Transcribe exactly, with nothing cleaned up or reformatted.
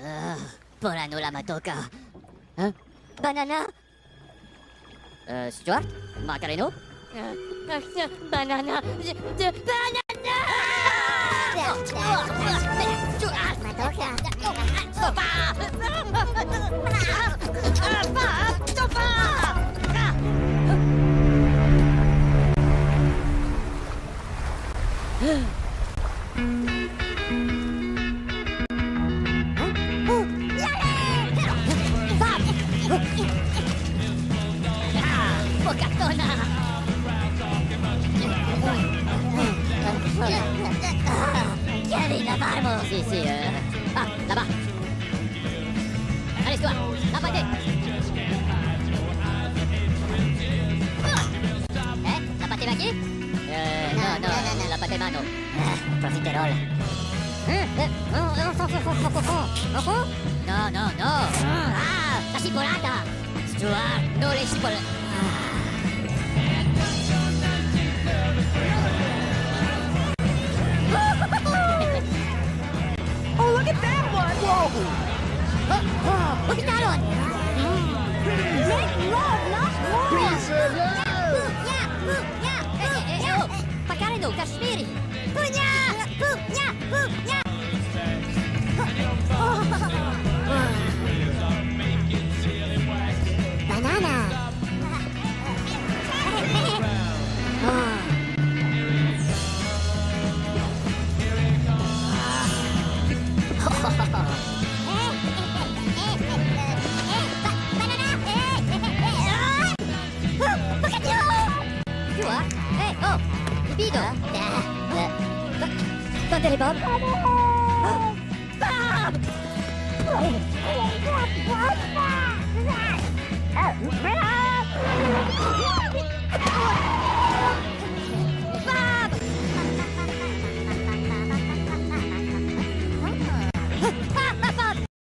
Uh, Polano la matoka. Hein? Banana? Euh, Stuart? Macareno? Uh, uh, banana. De, de banana! Stuart! Matoka. Sopa! Sopa! Pocatona! Kevin, la vamos! Si, si, euh... Ah, là-bas! Allez, Stuart! La pâté! Eh, la pâté maquille? Euh, non, non, non, non, la pâté mano. Ah, profiterol. No, no, no! Ah, la cipollata! Stuart, no le cipollate! Oh, look at that one! Whoa! Oh, oh, look at that one! Make love, not war! Peace and love! Yeah, yeah, eh, eh, oh, Pacareno, Kashmiri! Punya! Punya! Punya! Banana. Stuart? Eh, oh! Libido! Tante le Bob?